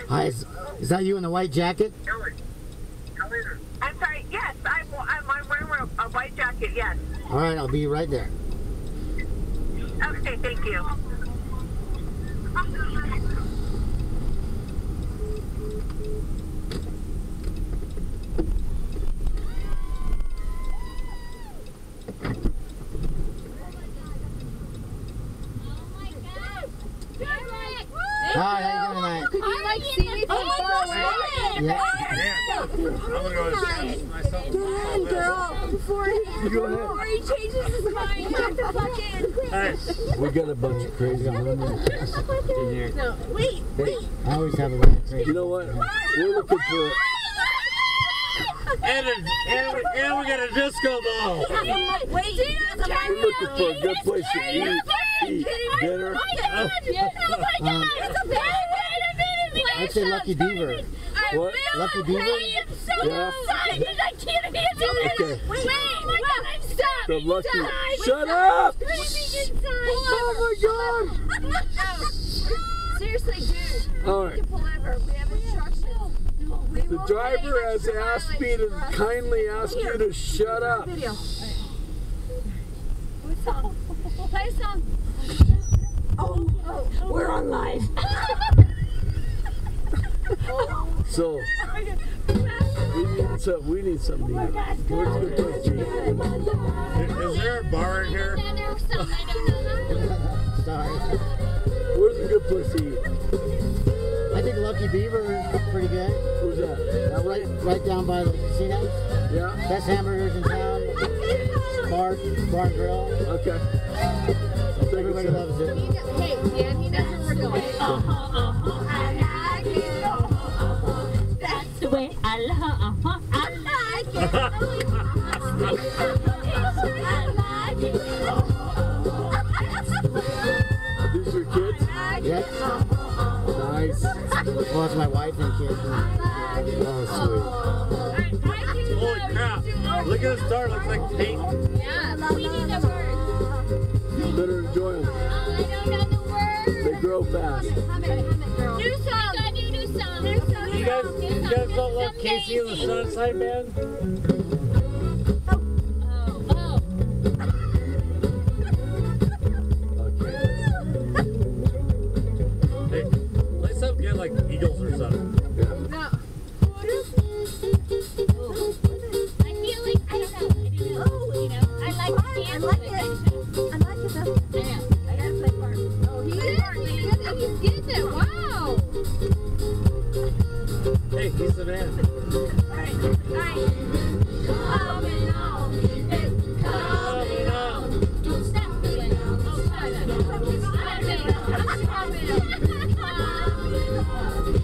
Hi, is that you in the white jacket? I'm sorry, yes, I'm wearing a white jacket, yes. All right, I'll be right there. Okay, thank you. Hi, how you doing tonight? Could you like see me from far away? Yeah. I'm gonna go establish myself. Go ahead, girl. Before he changes his mind, you have to fucking. Hey, We got a bunch of crazy women in here. No, wait. I always have a bunch of crazy. You know what? We're looking for. and we got a disco ball. Wait, We're looking for a good place to eat dinner. Oh my god! It's a bad I'd say Lucky Beaver. What? Lucky Beaver? I am so Yeah. excited! I can't handle it! Okay. Wait, I'm stuck! The Lucky. Stop. Shut up! Screaming inside! Oh my God! Seriously, dude. All right. You can pull over. We have instructions. The driver has asked me to kindly ask you to shut up. Video. What song? Play a song. Oh, we're on live. So we need something to eat. Where's a good place to eat? Is there a bar in here? Sorry. Where's a good place to eat? I think Lucky Beaver is pretty good. Where's that? Right down by the casino. Yeah? Best hamburgers in town. Bar and grill. Okay. I'll take Everybody it. loves it. Hey, Dan, he knows where we're going. I like it. That's the way I love. I like it. Are these your kids? Yes. Nice. Well, it's my wife and kids. Oh, Holy crap. Look at this star. Looks like paint. Yeah, we need the words. sweet. You better enjoy them. I don't know the words. They grow fast. New song. New song. You guys don't love Casey and the Sunside Band? Okay. Hey, play something good like the Eagles or something. Yeah. No. I feel like I don't know. You know, I like dance. I like it. I like it though. I know. I gotta play part. Oh, he's getting it. Wow. Hey, he's the man. Alright. Coming on. It's coming on. Don't stop me now. Oh, sorry. I'm coming on.